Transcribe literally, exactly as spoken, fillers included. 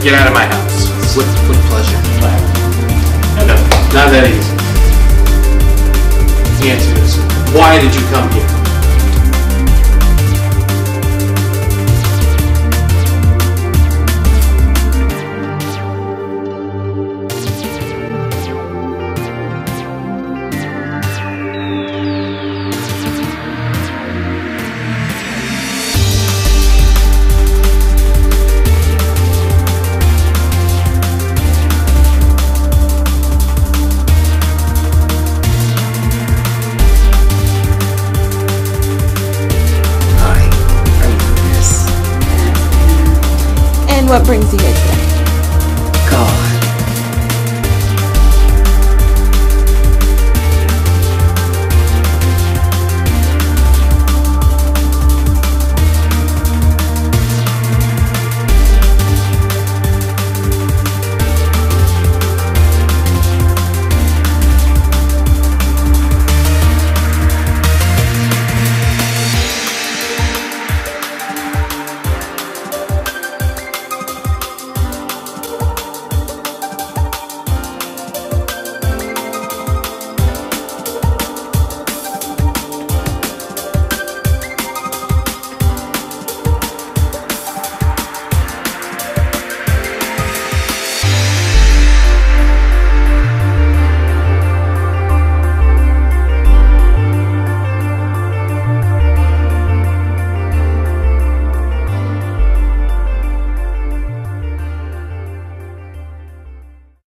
Get out of my house. With, with pleasure. No, no, not that easy. Answer this. Why did you come here? What brings you here today? God.